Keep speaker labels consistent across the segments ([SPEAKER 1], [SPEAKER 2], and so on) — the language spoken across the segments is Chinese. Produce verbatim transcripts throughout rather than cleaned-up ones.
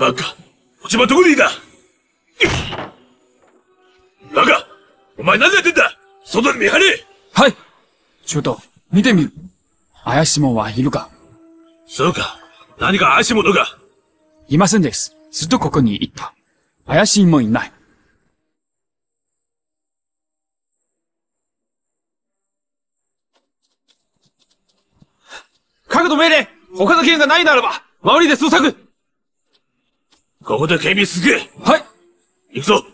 [SPEAKER 1] バカ、落ち葉どこにいた？バカ、お前何やってんだ？外に見張れ！
[SPEAKER 2] はい。ちょっと見てみる。怪しい者はいるか？
[SPEAKER 1] そうか。何か怪しい者が？
[SPEAKER 2] いませんです。ずっとここにいた。怪しいもいない。
[SPEAKER 3] 各の命令！他の件がないならば、周りで捜索！
[SPEAKER 1] ここで警備続け。
[SPEAKER 2] はい。
[SPEAKER 1] 行くぞ。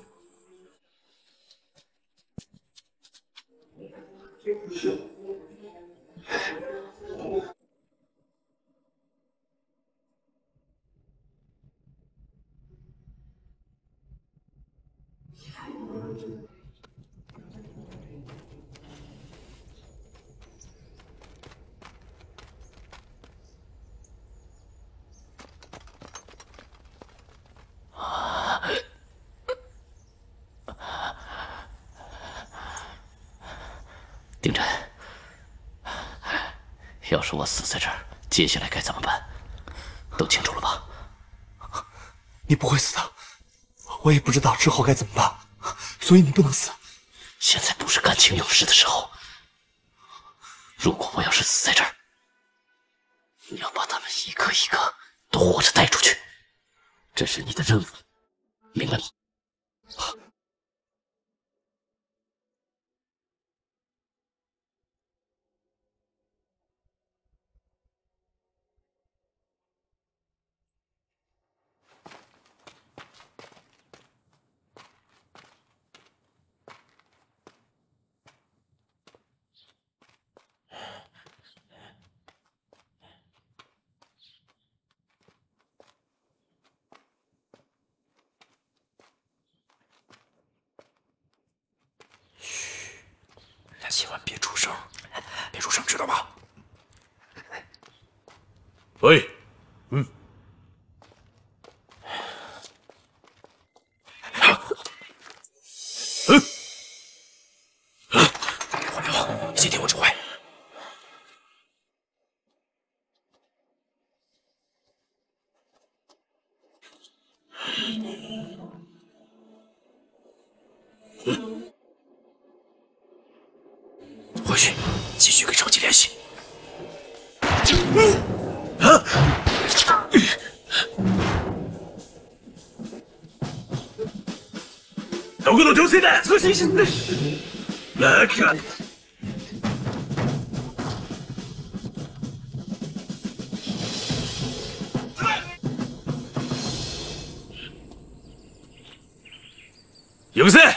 [SPEAKER 4] 丁真，要是我死在这儿，接下来该怎么办？都清楚了吧？
[SPEAKER 5] 你不会死的，我也不知道之后该怎么办，所以你不能死。
[SPEAKER 4] 现在不是感情用事的时候。如果我要是死在这儿，你要把他们一个一个都活着带出去，这是你的任务，明白吗？
[SPEAKER 5] 千万别出声，别出声，知道吗？
[SPEAKER 1] 喂，嗯，嗯，
[SPEAKER 5] 火苗，先听我指挥。回去，继续跟超级联系。啊！
[SPEAKER 1] どこの女性だ？通信室です。バカ！よせ！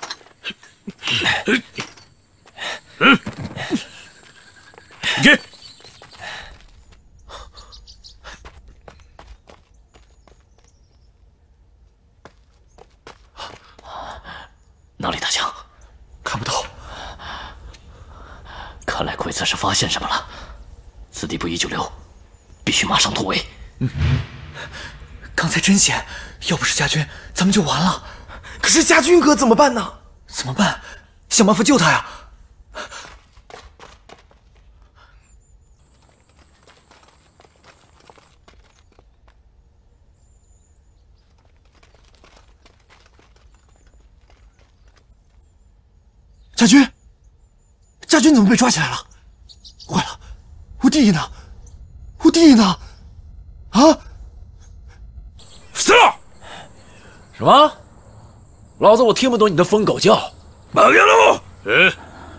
[SPEAKER 1] 嗯，给。
[SPEAKER 4] 哪里打枪？
[SPEAKER 5] 看不到。
[SPEAKER 4] 看来鬼子是发现什么了，此地不宜久留，必须马上突围。
[SPEAKER 5] 嗯，刚才真险，要不是家军，咱们就完了。可是家军哥怎么办呢？怎么办？想办法救他呀！家军，家军怎么被抓起来了？坏了，我弟弟呢？我弟弟呢？啊！
[SPEAKER 1] 死了！
[SPEAKER 3] 什么？老子我听不懂你的疯狗叫！
[SPEAKER 1] 马家路，嗯。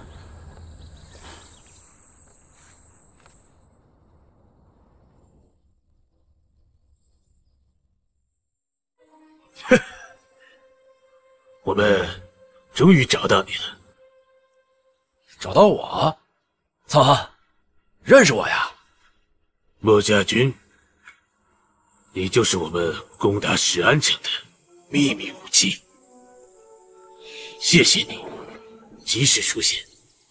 [SPEAKER 1] 哼，我们终于找到你了。
[SPEAKER 3] 找到我？怎么认识我呀？
[SPEAKER 1] 莫家军，你就是我们攻打石安城的秘密武器。谢谢你，及时出现。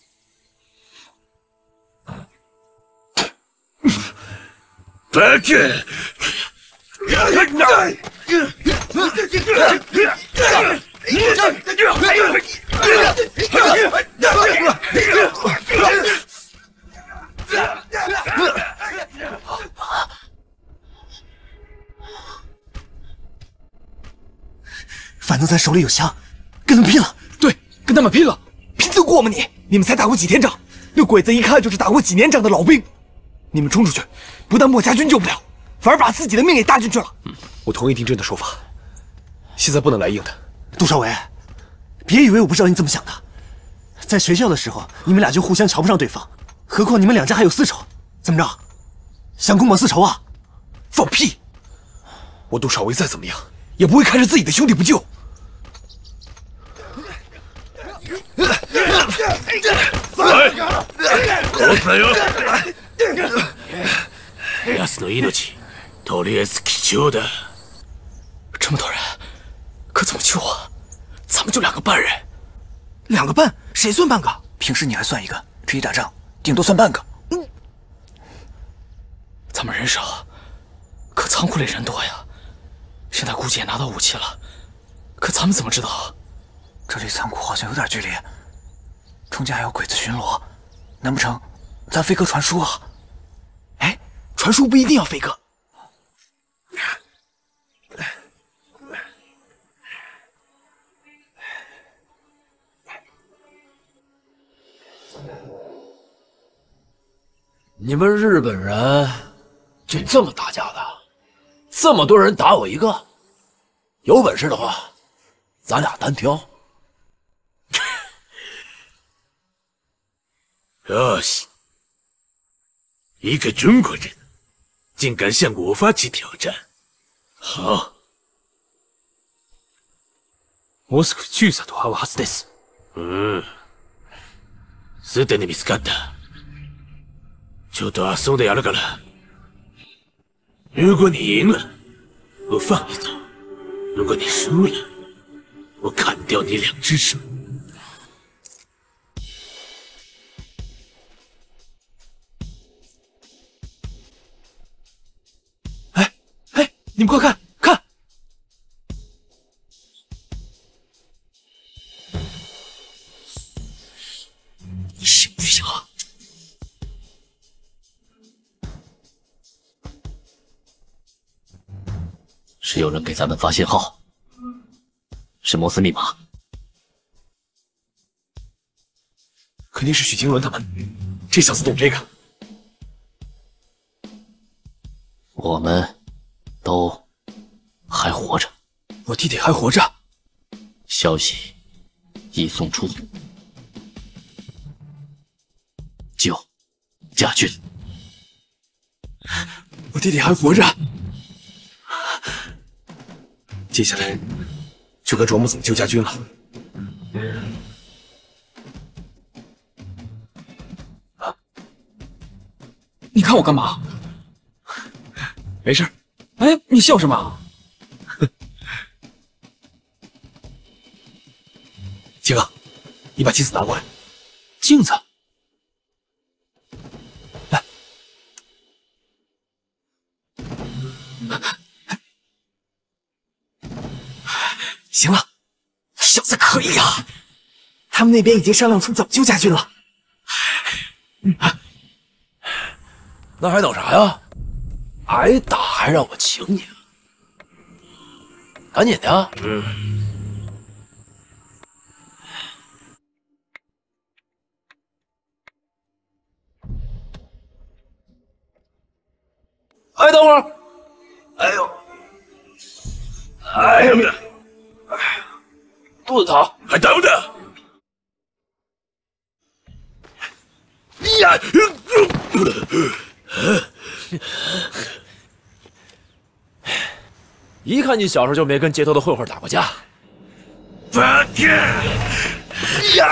[SPEAKER 1] 巴克！
[SPEAKER 5] 反正咱手里有枪，跟他们拼了！
[SPEAKER 2] 对，跟他们拼了！
[SPEAKER 5] 拼得过吗你？你们才打过几天仗，那鬼子一看就是打过几年仗的老兵。你们冲出去，不但莫家军救不了，反而把自己的命给搭进去了。
[SPEAKER 6] 嗯，我同意丁真的说法，现在不能来硬的。
[SPEAKER 5] 杜少伟，别以为我不知道你怎么想的。在学校的时候，你们俩就互相瞧不上对方，何况你们两家还有私仇，怎么着？想公报私仇啊？
[SPEAKER 6] 放屁！我杜少伟再怎么样，也不会看着自己的兄弟不救。
[SPEAKER 1] 来，殺すなよ。奴の命、とりあえず貴重だ。
[SPEAKER 5] 这么多人，可怎么救啊？咱们就两个半人，两个半，谁算半个？平时你还算一个，这一打仗，顶多算半个。嗯，咱们人少，可仓库里人多呀。现在估计也拿到武器了，可咱们怎么知道？这离仓库好像有点距离，中间还有鬼子巡逻，难不成咱飞鸽传书啊？哎，传书不一定要飞鸽。
[SPEAKER 3] 你们日本人就这么打架的？这么多人打我一个？有本事的话，咱俩单挑。
[SPEAKER 1] よし，一个中国人竟敢向我发起挑战，好。
[SPEAKER 2] もうすぐ中佐と会うはずです。
[SPEAKER 1] うん。すでに見つかった。ちょっと遊んでやるから。如果你赢了，我放你走；如果你输了，我砍掉你两只手。
[SPEAKER 5] 哎哎，你们快看看！你行不行啊？
[SPEAKER 4] 是有人给咱们发信号，是摩斯密码。
[SPEAKER 6] 肯定是许经纶他们，这小子懂这个。
[SPEAKER 4] 我们都还活着，
[SPEAKER 6] 我弟弟还活着。
[SPEAKER 4] 消息已送出，救家军。
[SPEAKER 6] 我弟弟还活着。接下来就该琢磨怎么救家军了。
[SPEAKER 2] 啊！你看我干嘛？
[SPEAKER 6] 没事。
[SPEAKER 2] 哎，你笑什么？
[SPEAKER 6] 杰哥，你把镜子拿过来。
[SPEAKER 2] 镜子。
[SPEAKER 6] 来。行了，小子可以啊！他们那边已经商量出怎么救家军了。
[SPEAKER 3] 那还等啥呀？挨打还让我请你？赶紧的！
[SPEAKER 1] 嗯。
[SPEAKER 3] 哎，等会儿！哎呦！哎呀！肚子疼，
[SPEAKER 1] 还等等！
[SPEAKER 3] 呀！一看你小时候就没跟街头的混混打过架。
[SPEAKER 1] 八戒！
[SPEAKER 3] 呀！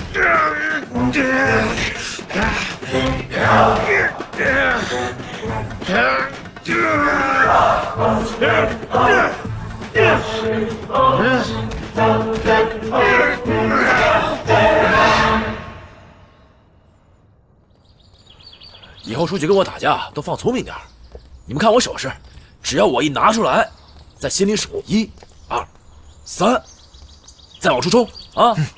[SPEAKER 3] 以后出去跟我打架都放聪明点儿。你们看我手势，只要我一拿出来，在心里数一、二、三，再往出冲啊！嗯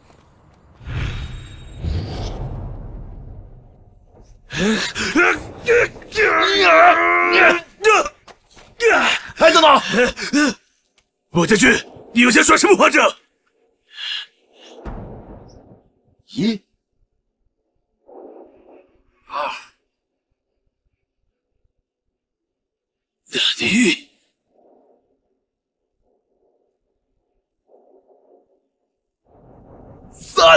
[SPEAKER 3] 哎，等等！
[SPEAKER 1] 莫家军，你又在耍什么花招？
[SPEAKER 3] 一、二，
[SPEAKER 1] 你
[SPEAKER 3] 三，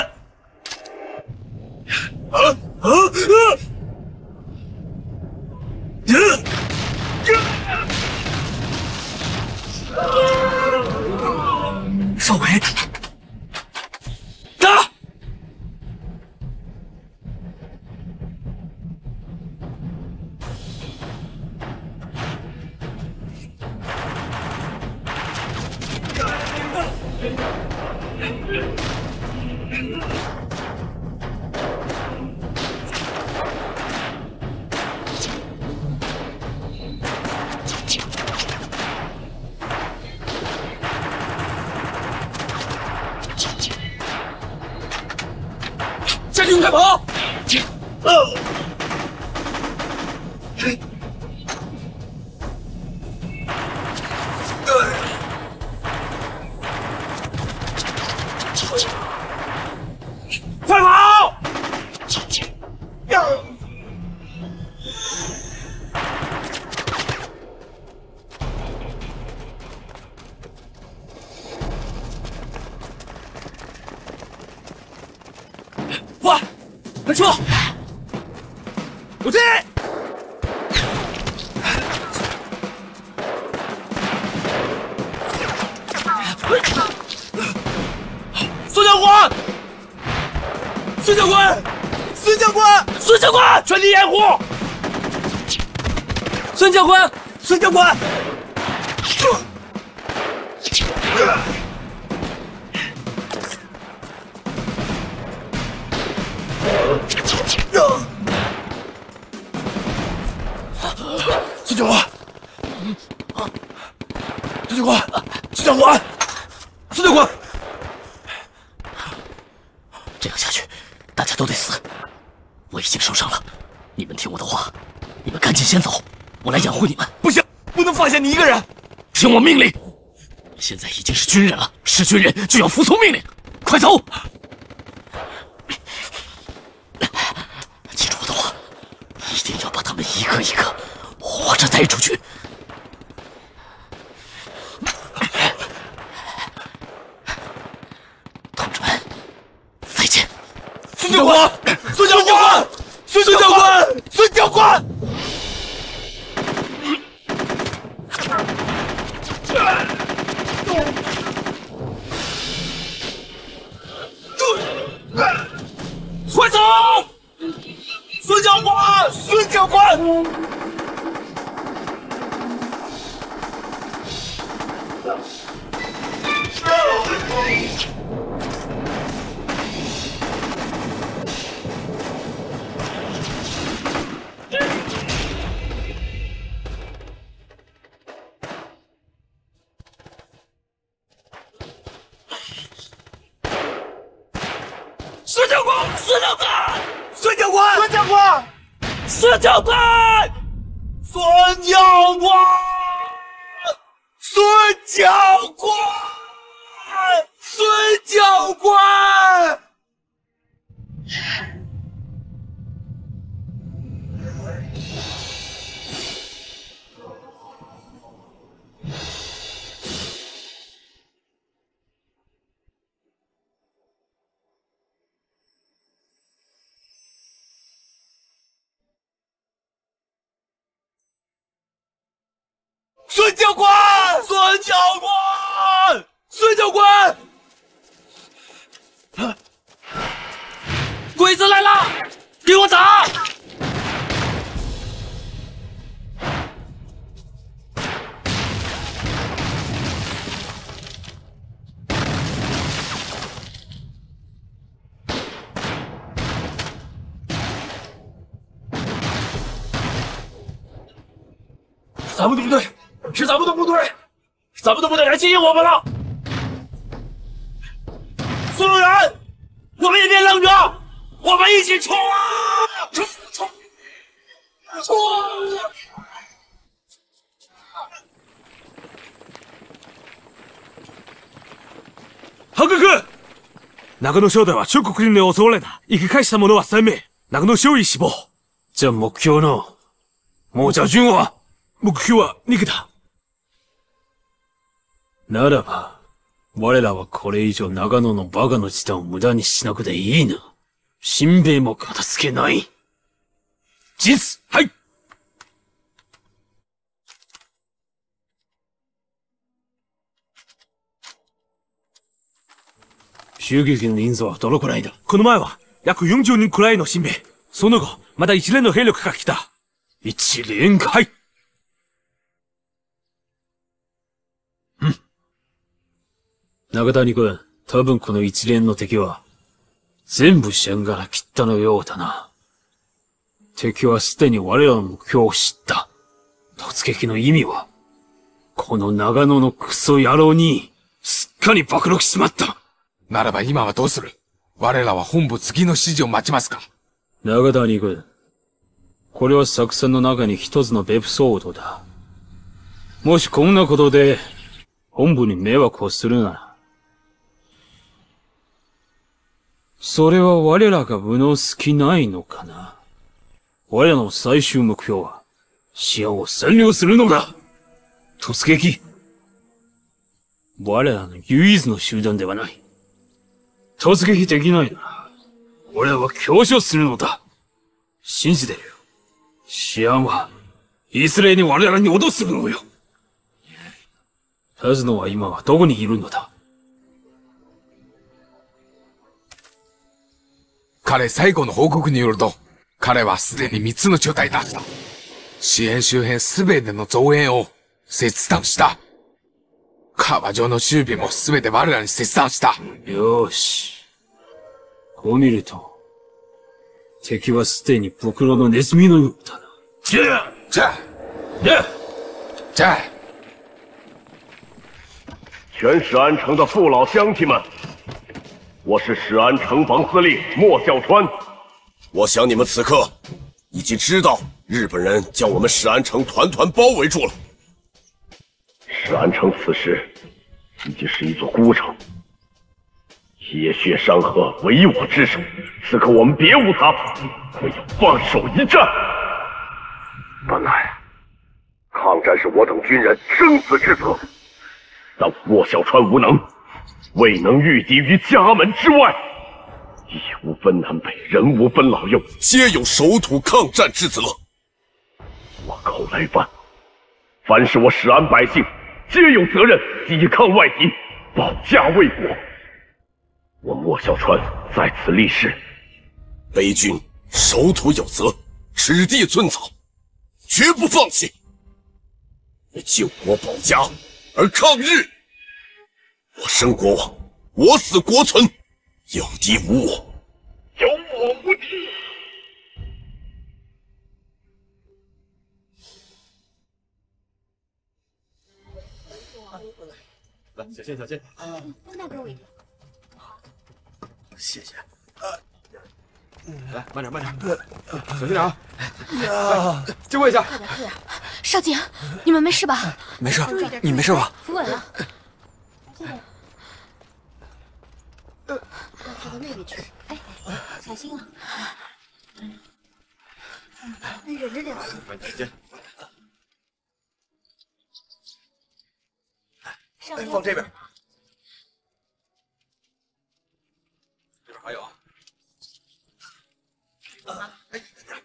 [SPEAKER 1] 啊啊啊！
[SPEAKER 6] 少伟，
[SPEAKER 3] 打！
[SPEAKER 6] 家军快跑！呃，快跑！快，快撤！有劲！孙教官，孙教官，孙教官，孙教官，全体掩护！孙教官，孙教官。孙教官，孙教官，孙教官，孙教官，
[SPEAKER 4] 这样下去，大家都得死。我已经受伤了，你们听我的话，你们赶紧先走，我来养护你们。
[SPEAKER 6] 不行，不能放下你一个人。
[SPEAKER 4] 听我命令！你现在已经是军人了，是军人就要服从命令，快走！记住我的话，一定要把他们一个一个活着带出去。同志们，再见！
[SPEAKER 6] 孙教官，孙教官，孙教官，孙教官！快走！孙教官，孙教官！孙教官，孙教官，孙教官，孙教官，孙教官，孙教官，孙教官，孙教官。孙教官，孙教官，孙教官。 给我打！咱们的部队是咱们的部队，咱们的部队来接应我们了。所有人，我们也别愣着，我们一起冲啊！冲冲冲！
[SPEAKER 1] ハク君、中野正太は諸国に襲われた。生き返した者はさん名。中野少尉死亡。じゃあ目標の、モジャジュンは目標は逃げた。ならば、我らはこれ以上長野のバカの時間を無駄にしなくていいな。新兵も片付けない。実、はい。襲撃の人数はどのくらいだ？この前は約よんじゅうにんくらいの新兵。その後、また一連の兵力が来た。一連か、はい。うん。中谷君、多分この一連の敵は、全部シェンガラ切ったのようだな。敵はすでに我らの目標を知った。突撃の意味は、この長野のクソ野郎に、すっかり暴露しちまった。
[SPEAKER 7] ならば今はどうする？我らは本部次の指示を待ちますか？
[SPEAKER 1] 中谷君、これは作戦の中に一つのエピソードだ。もしこんなことで、本部に迷惑をするなら、それは我らが無能すきないのかな。我らの最終目標は、シアンを占領するのだ。突撃。我らの唯一の集団ではない。突撃できないなら、俺らは強勝するのだ。信じてるよ。シアンは、いずれに我らに脅すのよ。タズノは今はどこにいるのだ？
[SPEAKER 7] 彼最後の報告によると、彼はすでにみっつの中隊だった。支援周辺すべての増援を切断した。川上の守備もすべて我らに切断した。
[SPEAKER 1] よーし。こう見ると、敵はすでに袋のネズミのようだな。
[SPEAKER 7] じゃあじゃあじゃあじゃあ
[SPEAKER 8] 全始安城的父老乡亲们，我是始安城防司令莫孝川。
[SPEAKER 9] 我想你们此刻已经知道，日本人将我们始安城团团包围住了。
[SPEAKER 8] 始安城此时已经是一座孤城，铁血山河唯我之手。此刻我们别无他法，唯有放手一战。本来抗战是我等军人生死之责，但莫小川无能，未能御敌于家门之外。义无分南北，人无分老幼，
[SPEAKER 9] 皆有守土抗战之责。
[SPEAKER 8] 我口来犯，凡是我始安百姓，皆有责任抵抗外敌，保家卫国。我莫小川在此立誓，
[SPEAKER 9] 北军守土有责，持地寸草，绝不放弃。为救国保家而抗日。我生国亡，我死国存，有敌无我，
[SPEAKER 8] 有我无敌。
[SPEAKER 1] 来，小心，小心。
[SPEAKER 10] 啊，那给我一个。
[SPEAKER 1] 谢谢。
[SPEAKER 7] 来，慢点，慢点，小心点啊！呀，借过一下。
[SPEAKER 10] 快点，快点！少景，你们没事吧？
[SPEAKER 5] 没事，你没事吧？
[SPEAKER 10] 扶稳了。这个，要坐到那里去。哎，小心啊！你忍着点。
[SPEAKER 1] 慢点，姐。
[SPEAKER 10] 上
[SPEAKER 7] 放这边。
[SPEAKER 1] 这边还有。
[SPEAKER 7] 哎，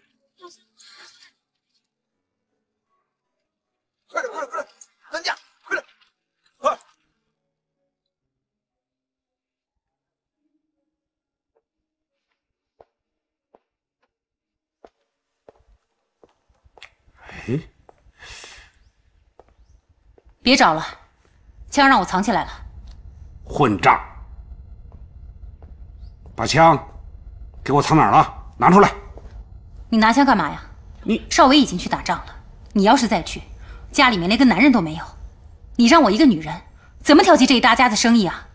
[SPEAKER 7] 快点，快点，快点，担架，快点，快！
[SPEAKER 9] 嗯，
[SPEAKER 11] 别找了，枪让我藏起来了。
[SPEAKER 12] 混账！把枪给我藏哪儿了？拿出来！
[SPEAKER 11] 你拿枪干嘛呀？
[SPEAKER 12] 你
[SPEAKER 11] 少伟已经去打仗了，你要是再去，家里面连个男人都没有，你让我一个女人怎么调节这一大家子生意啊？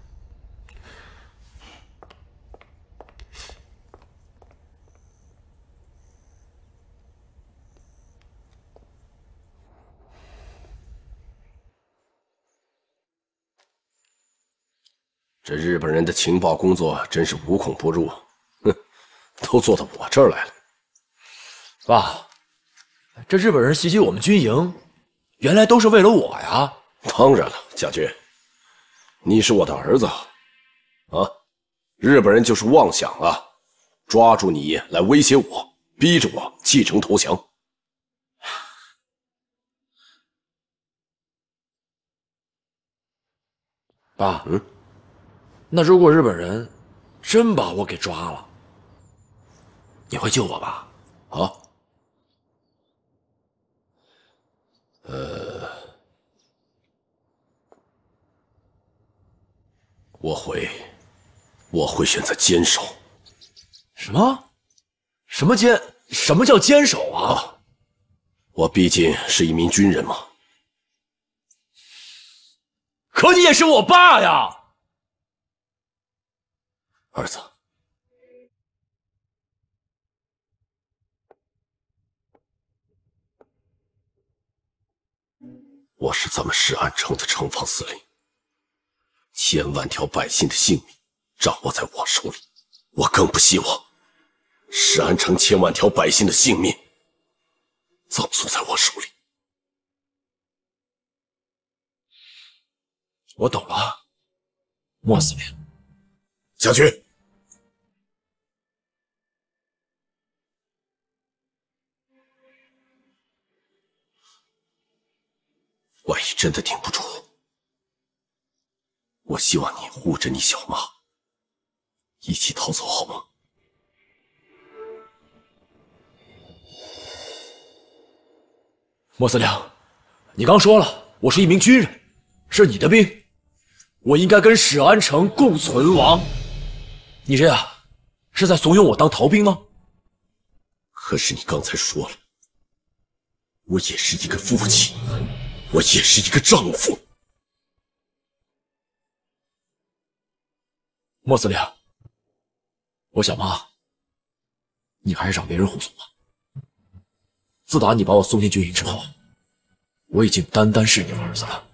[SPEAKER 9] 这日本人的情报工作真是无孔不入，哼，都做到我这儿来了。
[SPEAKER 3] 爸，这日本人袭击我们军营，原来都是为了我呀！
[SPEAKER 9] 当然了，家军，你是我的儿子啊！日本人就是妄想啊，抓住你来威胁我，逼着我弃城投降。
[SPEAKER 3] 爸，嗯。那如果日本人真把我给抓了，你会救我吧？
[SPEAKER 9] 啊？呃，我会，我会选择坚守。
[SPEAKER 3] 什么？什么坚？什么叫坚守啊？啊
[SPEAKER 9] 我毕竟是一名军人嘛。
[SPEAKER 3] 可你也是我爸呀！
[SPEAKER 9] 儿子，我是咱们石安城的城防司令，千万条百姓的性命掌握在我手里，我更不希望石安城千万条百姓的性命葬送在我手里。
[SPEAKER 3] 我懂了，莫司令。
[SPEAKER 9] 家军。万一真的顶不住，我希望你护着你小妈，一起逃走，好吗？
[SPEAKER 3] 莫司令，你刚说了，我是一名军人，是你的兵，我应该跟史安城共存亡。你这样是在怂恿我当逃兵吗？
[SPEAKER 9] 可是你刚才说了，我也是一个父亲。我也是一个丈夫。
[SPEAKER 3] 莫司令，我小妈，你还是让别人护送吧。自打你把我送进军营之后，我已经单单是你儿子了。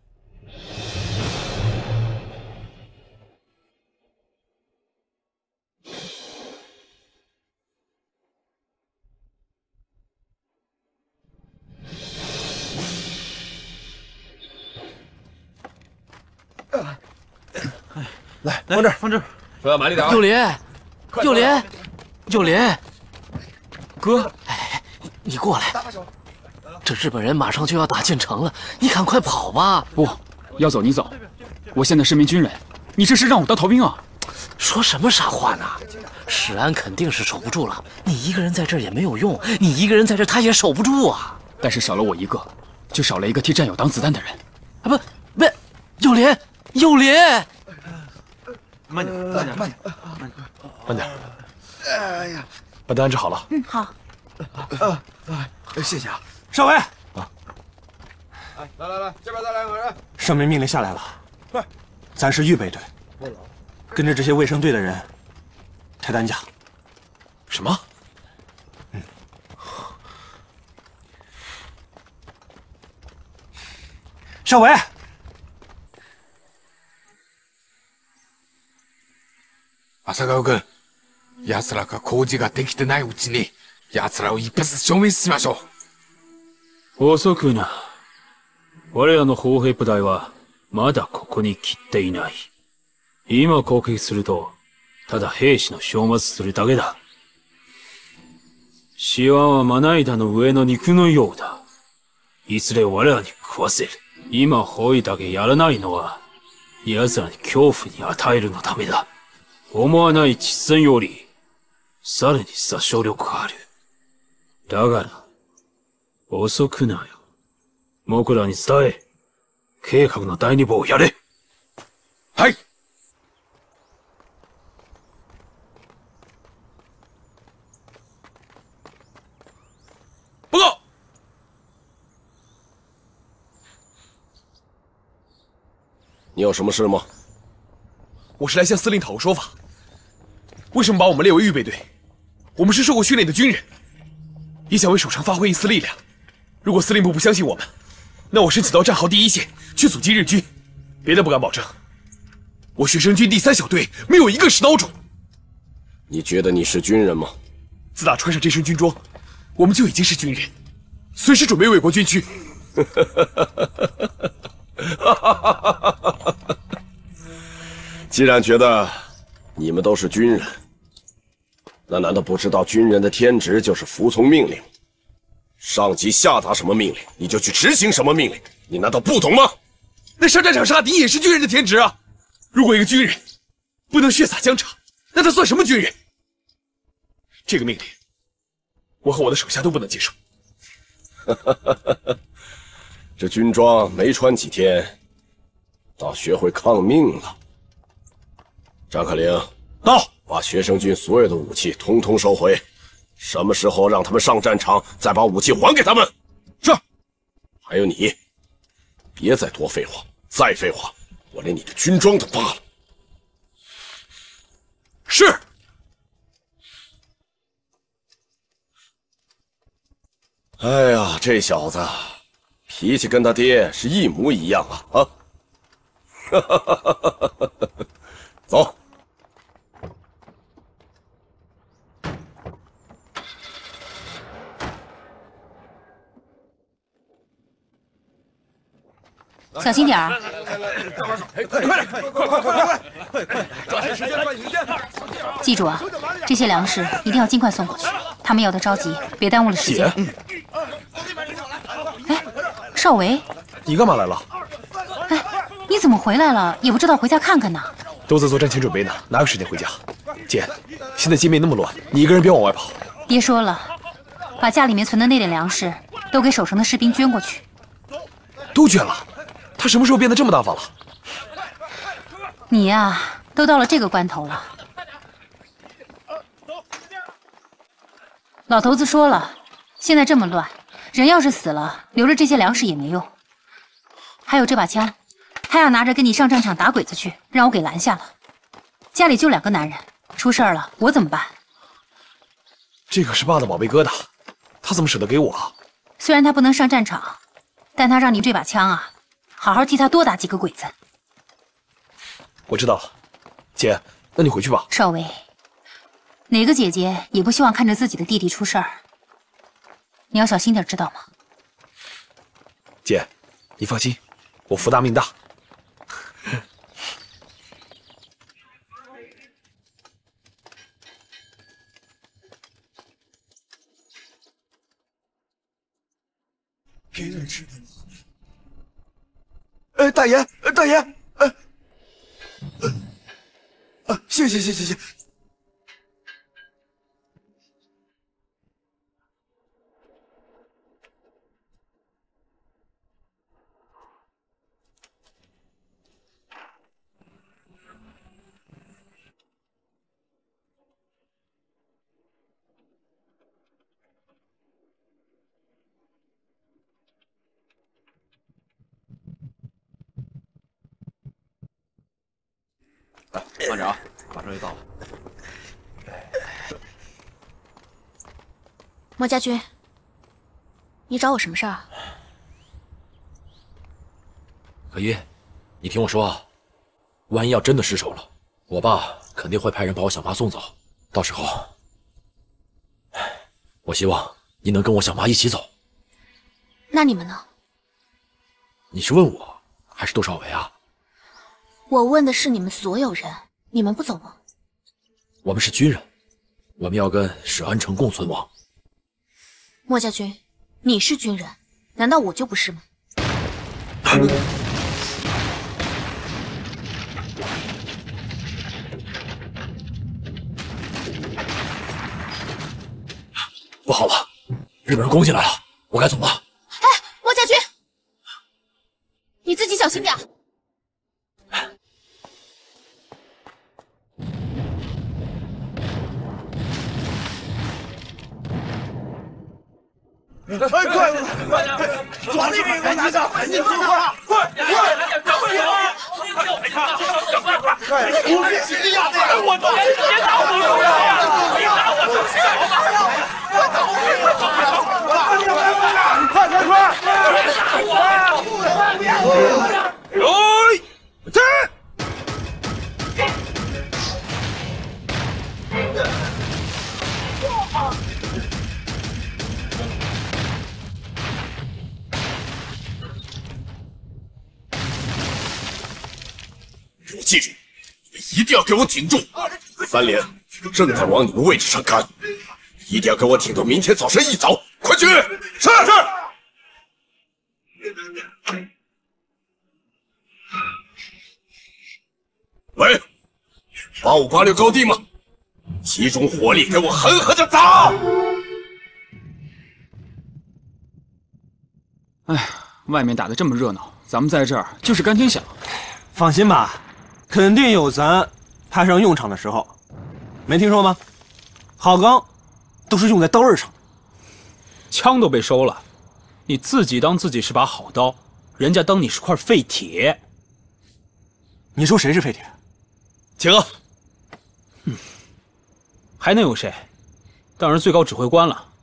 [SPEAKER 12] 来，放这儿，放这儿。
[SPEAKER 5] 不要买力点啊！
[SPEAKER 4] 幼莲，幼莲，幼莲，
[SPEAKER 5] 哥，
[SPEAKER 4] 哎，你过来。这日本人马上就要打进城了，你赶快跑吧！
[SPEAKER 2] 不要走，你走。我现在是名军人，你这是让我当逃兵啊！
[SPEAKER 4] 说什么傻话呢？史安肯定是守不住了，你一个人在这儿也没有用，你一个人在这儿他也守不住啊。
[SPEAKER 2] 但是少了我一个，就少了一个替战友挡子弹的人。
[SPEAKER 4] 啊不不，幼莲，幼莲。
[SPEAKER 5] 慢点，慢点，慢点，慢点。
[SPEAKER 6] 哎呀，
[SPEAKER 5] 把他安置好了。
[SPEAKER 11] 嗯，好。
[SPEAKER 6] 啊啊，谢谢啊，少伟。啊，
[SPEAKER 7] 哎，来来来，这边再来两个人。
[SPEAKER 6] 上面命令下来了，快，咱是预备队，跟着这些卫生队的人抬担架。
[SPEAKER 3] 什么？
[SPEAKER 6] 嗯。少伟。
[SPEAKER 7] 朝顔君、奴らが工事ができてないうちに、奴らを一発消滅しましょ
[SPEAKER 1] う。遅くな。我らの砲兵部隊は、まだここに来ていない。今攻撃すると、ただ兵士の消滅するだけだ。シワはまな板の上の肉のようだ。いずれ我らに食わせる。今包囲だけやらないのは、奴らに恐怖に与えるのためだ。思わない実戦より、さらに殺傷力がある。だから、 遅くなよ。僕らに伝え、計画の第二步をやれ。
[SPEAKER 7] はい。报告。
[SPEAKER 9] 你有什么事吗？
[SPEAKER 7] 我是来向司令讨个说法。为什么把我们列为预备队？我们是受过训练的军人，也想为守城发挥一丝力量。如果司令部不相信我们，那我申请到战壕第一线去阻击日军。别的不敢保证，我学生军第三小队没有一个是孬种。
[SPEAKER 9] 你觉得你是军人吗？
[SPEAKER 7] 自打穿上这身军装，我们就已经是军人，随时准备为国捐躯。
[SPEAKER 9] 既然觉得你们都是军人，那难道不知道军人的天职就是服从命令？上级下达什么命令，你就去执行什么命令，你难道不懂吗？
[SPEAKER 7] 那上战场杀敌也是军人的天职啊！如果一个军人不能血洒疆场，那他算什么军人？这个命令，我和我的手下都不能接受。
[SPEAKER 9] 这军装没穿几天，倒学会抗命了。张克林，
[SPEAKER 7] 到，
[SPEAKER 9] 把学生军所有的武器统统收回。什么时候让他们上战场，再把武器还给他们。
[SPEAKER 7] 是。
[SPEAKER 9] 还有你，别再多废话，再废话，我连你的军装都扒了。
[SPEAKER 7] 是。
[SPEAKER 9] 哎呀，这小子脾气跟他爹是一模一样啊！啊，走。
[SPEAKER 11] 小心点儿！
[SPEAKER 6] 快点，快快快快快快快！抓紧时间，抓紧时间！
[SPEAKER 11] 记住啊，这些粮食一定要尽快送过去，他们要的着急，别耽误了时间。哎，少维，
[SPEAKER 7] 你干嘛来了？
[SPEAKER 11] 哎，你怎么回来了？也不知道回家看看呢？
[SPEAKER 7] 都在做战前准备呢，哪有时间回家？姐，现在街面那么乱，你一个人别往外跑。
[SPEAKER 11] 别说了，把家里面存的那点粮食都给守城的士兵捐过去。
[SPEAKER 7] 都捐了？他什么时候变得这么大方了？
[SPEAKER 11] 你呀，都到了这个关头了。老头子说了，现在这么乱，人要是死了，留着这些粮食也没用。还有这把枪，他要拿着跟你上战场打鬼子去，让我给拦下了。家里就两个男人，出事儿了，我怎么办？
[SPEAKER 7] 这可是爸的宝贝疙瘩，他怎么舍得给我啊？
[SPEAKER 11] 虽然他不能上战场，但他让你这把枪啊，好好替他多打几个鬼子。
[SPEAKER 7] 我知道了，姐，那你回去吧。
[SPEAKER 11] 少维，哪个姐姐也不希望看着自己的弟弟出事儿，你要小心点，知道吗？
[SPEAKER 7] 姐，你放心，我福大命大。
[SPEAKER 6] 给点吃的。呃，大爷，呃，大爷，呃，呃，呃，谢谢，谢谢，谢谢。
[SPEAKER 3] 来，慢点啊，马上就到了。
[SPEAKER 10] 莫家军，你找我什么事儿啊？
[SPEAKER 3] 可依，你听我说啊，万一要真的失手了，我爸肯定会派人把我小妈送走。到时候，我希望你能跟我小妈一起走。
[SPEAKER 10] 那你们呢？
[SPEAKER 3] 你是问我，还是窦少维啊？
[SPEAKER 10] 我问的是你们所有人，你们不走吗？
[SPEAKER 3] 我们是军人，我们要跟史安城共存亡。
[SPEAKER 10] 莫家军，你是军人，难道我就不是吗？
[SPEAKER 3] 不好了，日本人攻进来了，我该走了。
[SPEAKER 10] 你自己小心点。
[SPEAKER 6] 哎，快快快！抓那个给我拿下！你说话，快快快！快！我别心里压的，我打你，别打我！别打我！快打我！快快快！别打我！哎，站！
[SPEAKER 9] 记住，你们一定要给我挺住！三连正在往你们位置上赶，一定要给我挺到明天早晨一早！快去！是是。喂，八五八六高地吗？集中火力，给我狠狠的打！
[SPEAKER 2] 哎呀，外面打得这么热闹，咱们在这儿就是干天响。
[SPEAKER 13] 放心吧。肯定有咱派上用场的时候，没听说吗？好钢都是用在刀刃上，
[SPEAKER 2] 枪都被收了，你自己当自己是把好刀，人家当你是块废铁。
[SPEAKER 13] 你说谁是废铁？
[SPEAKER 3] 铁哥，
[SPEAKER 2] 嗯，还能有谁？当然最高指挥官了。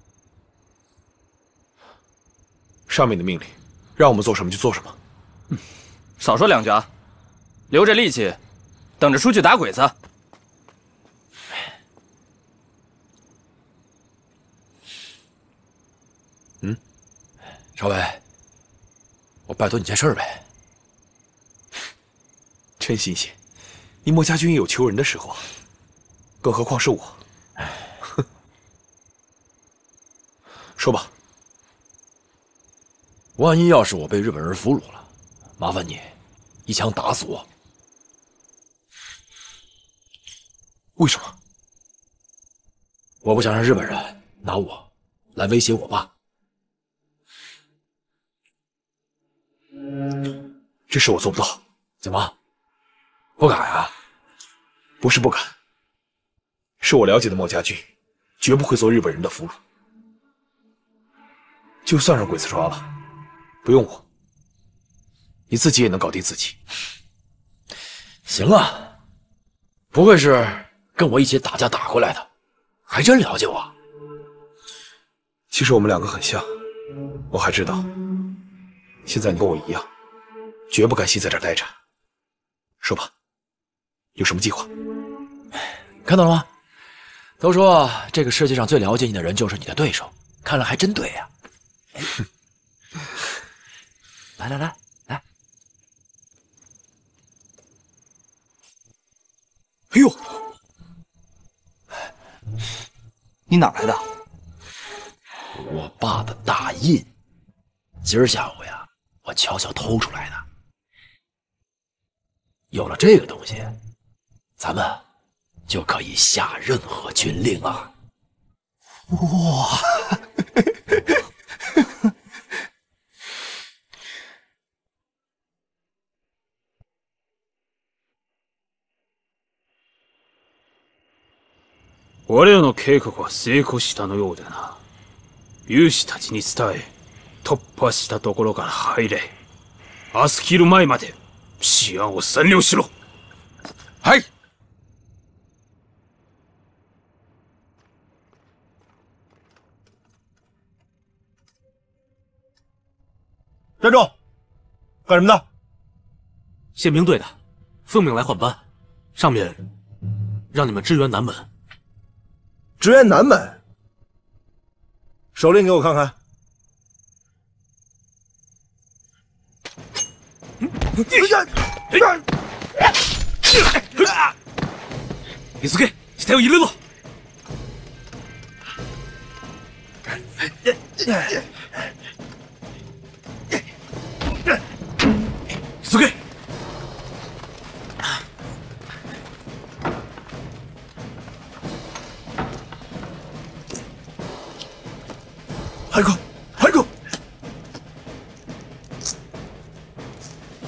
[SPEAKER 3] 上面的命令，让我们做什么就做什么。
[SPEAKER 14] 嗯，少说两句啊。留着力气，等着出去打鬼子。
[SPEAKER 3] 嗯，少伟，我拜托你件事呗。真新鲜，你墨家军也有求人的时候，更何况是我。说吧，万一要是我被日本人俘虏了，麻烦你一枪打死我。为什么？我不想让日本人拿我来威胁我爸。这事我做不到。怎么？不敢啊？不是不敢，是我了解的墨家军，绝不会做日本人的俘虏。就算让鬼子抓了，不用我，你自己也能搞定自己。行啊，不愧是跟我一起打架打过来的，还真了解我。其实我们两个很像，我还知道，现在你跟我一样，绝不甘心在这儿待着。说吧，有什么计划？看到了吗？都说这个世界上最了解你的人就是你的对手，看来还真对呀、啊。来来来来！哎呦！
[SPEAKER 13] 你哪来的？
[SPEAKER 3] 我爸的大印，今儿下午呀，我悄悄偷出来的。有了这个东西，咱们就可以下任何军令啊！
[SPEAKER 13] 哇！
[SPEAKER 2] 我らの計画は成功したのようだな。勇士たちに伝え、突破したところから入れ。明日昼前まで西安を占領しろ。
[SPEAKER 7] はい。
[SPEAKER 13] 站住！干什么的？
[SPEAKER 1] 宪兵队的，奉命来换班，上面让你们支援南门。
[SPEAKER 13] 支援南门，手令给我看看。
[SPEAKER 1] 伊助，下を入れろ。伊助。
[SPEAKER 13] 海哥，海哥！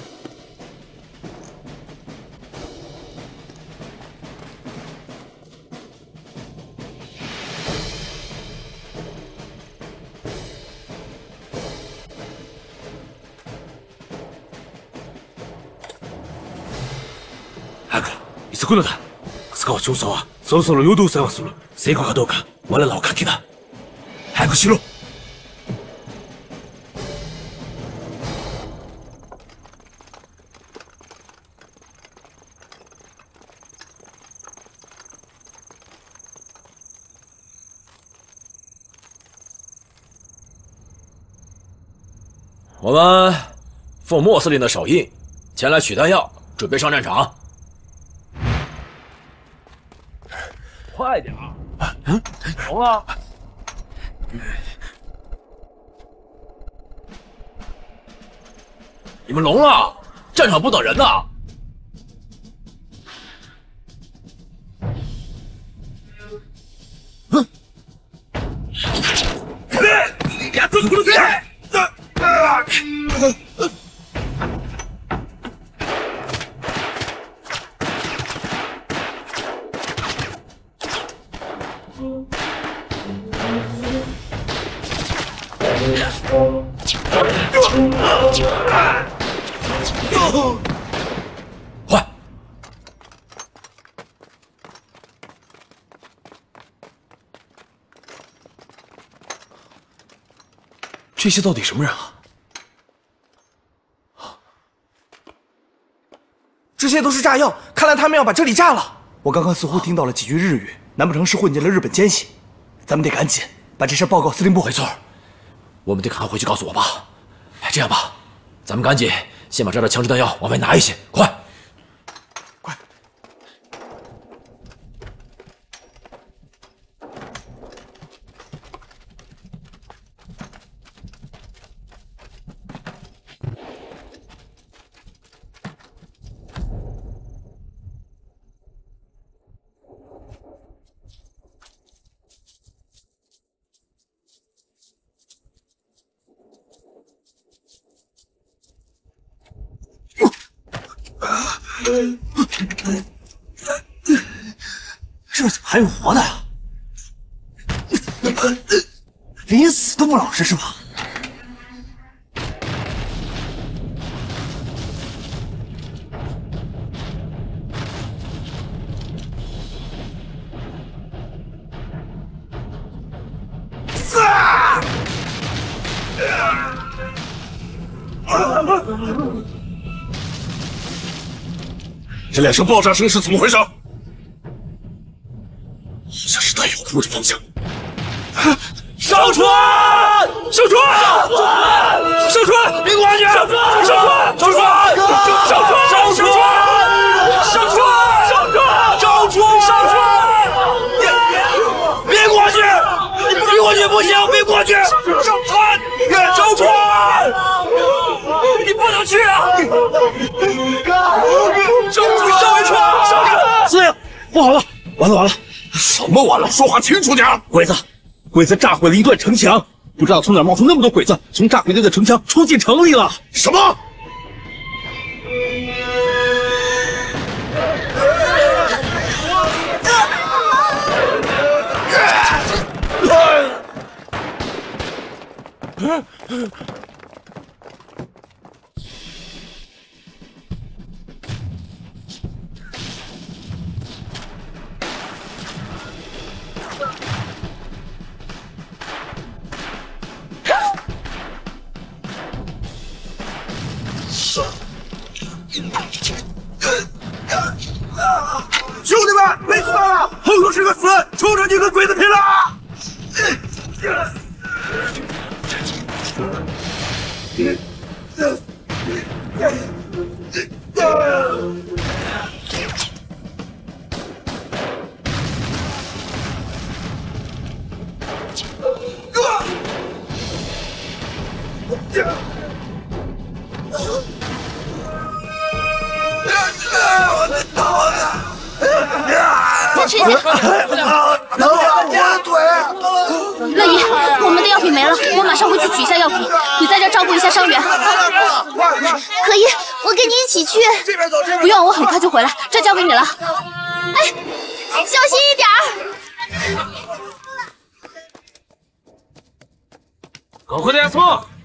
[SPEAKER 1] 少野だ。塚川調査はそろそろ陽動作をする。成功かどうか我らを賭けだ。早くしろ。
[SPEAKER 3] 我们奉莫司令的手印，前来取弹药，准备上战场。快点啊！嗯，聋了。你们聋了？战场不等人呐！
[SPEAKER 1] 嗯，やっと殺せ！
[SPEAKER 3] 快！
[SPEAKER 13] 这些到底什么人啊？这些都是炸药，看来他们要把这里炸了。我刚刚似乎听到了几句日语，难不成是混进了日本奸细？咱们得赶紧把这事报告司令部。
[SPEAKER 3] 没错，我们得赶快回去告诉我爸。哎，这样吧，咱们赶紧先把这儿的枪支弹药往外拿一些，快！
[SPEAKER 13] 快！这怎么还有活的呀？临死都不老实是吧？
[SPEAKER 9] 这两声爆炸声是怎么回事？好像是弹药库的方向。
[SPEAKER 6] 上船！上船！上船！别过去！上船！上船！上船！上船！上船！上船！上船！上船！上船！别过去！别过去不行！别过去！上船！上船！你不能去啊！上上船！上船！
[SPEAKER 1] 司令，不好了，完了完了！
[SPEAKER 9] 什么完了？说话清楚点！
[SPEAKER 1] 鬼子，鬼子炸毁了一段城墙，不知道从哪冒出那么多鬼子，从炸毁掉的城墙冲进城里了。
[SPEAKER 9] 什么？
[SPEAKER 6] 兄弟们，没死了，后头是个死，冲着你跟鬼子拼了！我的头呢？
[SPEAKER 10] 再吃一下。
[SPEAKER 6] 疼啊！我的腿！
[SPEAKER 10] 乐仪，我们的药品没了，我马上回去取一下药品。你在这照顾一下伤员。可以，我跟你一起去。不用，我很快就回来，这交给你了。哎，小心一点儿。
[SPEAKER 1] ここで休もう。